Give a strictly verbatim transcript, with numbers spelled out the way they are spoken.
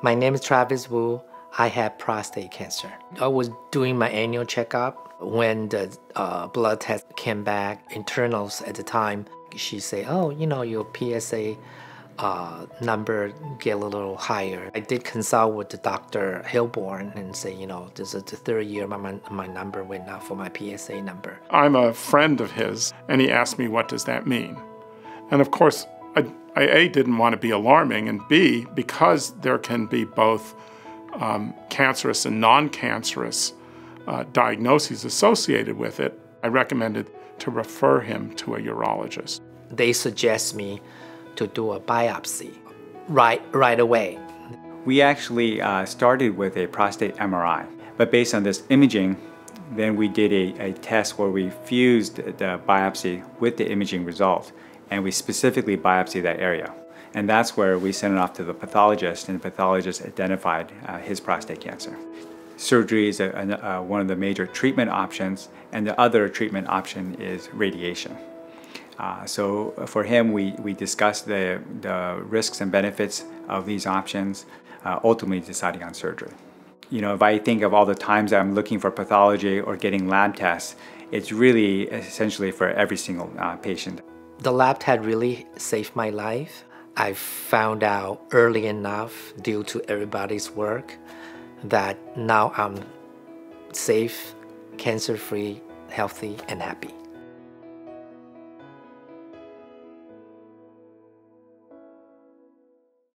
My name is Travis Wu. I have prostate cancer. I was doing my annual checkup when the uh, blood test came back. Internals at the time, she said, oh, you know, your P S A uh, number get a little higher. I did consult with the Doctor Hilborn and say, you know, this is the third year my, my number went up for my P S A number. I'm a friend of his, and he asked me, what does that mean? And of course, I, I A, didn't want to be alarming, and B, because there can be both um, cancerous and non-cancerous uh, diagnoses associated with it, I recommended to refer him to a urologist. They suggest me to do a biopsy right, right away. We actually uh, started with a prostate M R I, but based on this imaging, then we did a, a test where we fused the biopsy with the imaging result, and we specifically biopsied that area. And that's where we sent it off to the pathologist, and the pathologist identified uh, his prostate cancer. Surgery is a, a, a, one of the major treatment options, and the other treatment option is radiation. Uh, so for him, we, we discussed the, the risks and benefits of these options, uh, ultimately deciding on surgery. You know, if I think of all the times that I'm looking for pathology or getting lab tests, it's really essentially for every single uh, patient. The lab test really saved my life. I found out early enough, due to everybody's work, that now I'm safe, cancer-free, healthy, and happy.